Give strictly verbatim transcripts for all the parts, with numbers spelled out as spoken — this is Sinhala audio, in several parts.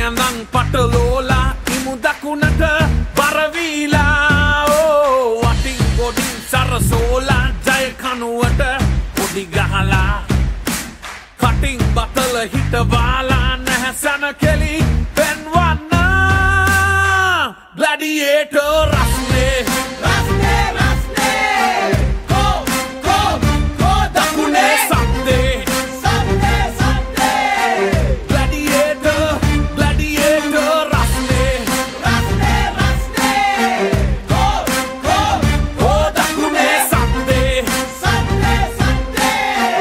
ඇඳන් පටලෝලා ඉමු දකුණට බරවීලා ඕ වටින් ගොඩින් සරසෝලා ජය කනුවට පොඩි ගහලා කටින් බතල හිටවාලා නැහැසන කෙලි පෙන්වන්න ග්ලැඩියේටර් රස්නේ රස්නේ රස්නේ කෝ කෝ කෝ දකුණේ සද්දේ සද්දේ සද්දේ ග්ලැඩියේටර් ග්ලැඩියේටර් රස්නේ රස්නේ රස්නේ කෝ කෝ කෝ දකුණේ සද්දේ සද්දේ සද්දේ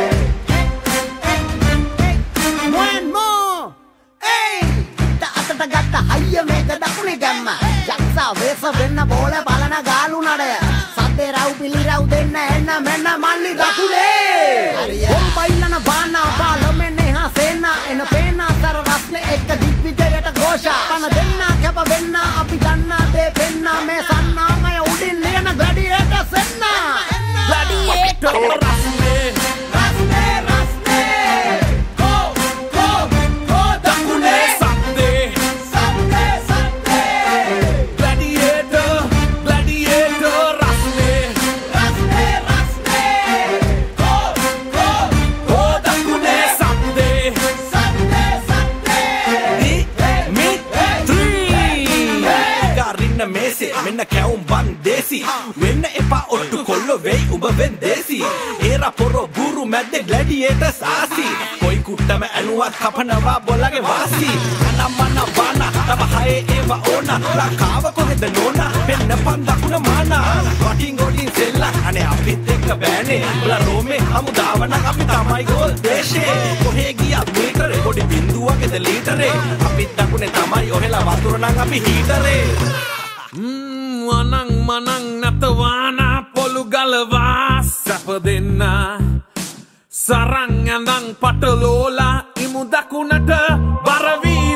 මොන් මෝ ඒ තාතට ගත්ත හයිය මේක දකුණේ ගැම්ම යක්ෂා වේස වෙන්න බෝල බලන ගාලු නඩය සද්දේ රව් පිලි රව් දෙන්න එන්න මෙන්න මල්ලි දකුණේ ඔම් බයිලන බාන බාල මෙන්නේ හසෙන්න එන පේන සර රස්නේ එක දිග්විජයට ഘോഷා කන දෙන්න කැප වෙන්න අපි දන්න දේ පෙන්න මේ සන්නාමය උඩින් ලියන ගඩියට සෙන්න ග්ලැඩියේටර් රස්නේ රස්නේ රස්නේ කෝ කෝ කෝ දකුණේ සද්දේ සද්දේ සද්දේ ග්ලැඩියේටර් ග්ලැඩියේටර් රස්නේ රස්නේ රස්නේ කෝ කෝ කෝ දකුණේ සද්දේ සද්දේ සද්දේ ගාරින්න මේසේ මෙන්න කැවුම් බන් දේසි වෙන්න එපා ඔට්ටු කොල්ලෝ වෙයි උඹ වෙන්දේසි ඒරා පොරෝ බුරු මැද්දේ ග්ලැඩියේටර් සාසි කොයි කුට්ටම ඇනුවත් කපනවා බොලගේ වාසි අනම්මන බාන තම හයේ ඒව ඕන ලකාව කොහෙද නෝන වෙන්න පන් දකුණ මාන වටින් ගොඩින් සෙල්ලා අනේ අපිත් එක්ක බෑනේ බල රෝමේ හමුදාවන අපි තමයි ගෝල් දේශේ කොහේ ගියා මීටරේ පොඩි බින්දුවකද ලීටරේ අපිත් දකුණේ තමයි ඔහෙලා වතුර නම් අපි හීටරේ වනං මනං නැතවානා පොළු ගලවා සැප දෙන්න සරං ඇඳන් පටලෝලා ඉමු දකුණට බරවී